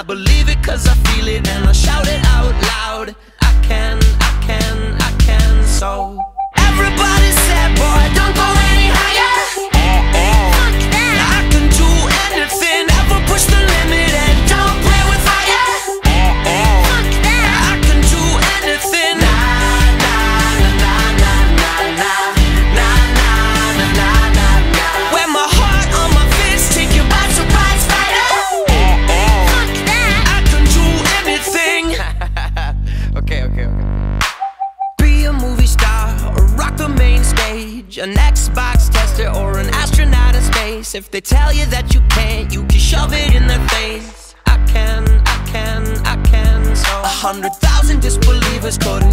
I believe it cause I feel it and I shout it out loud. I can, so everybody said, boy, don't go any higher. Fuck that. I can do anything, ever push the limit and don't play with fire. Fuck that. I can do anything. Nah, nah, nah, nah, nah, nah, nah, nah, nah, nah, nah, nah. Wear my heart on my fist, take you by surprise, fighter. Fuck that. I can do anything. Okay. Be a movie star or rock the main stage, an Xbox tester or an astronaut in space. If they tell you that you can't, you can shove it in their face. I can, so 100,000 disbelievers couldn't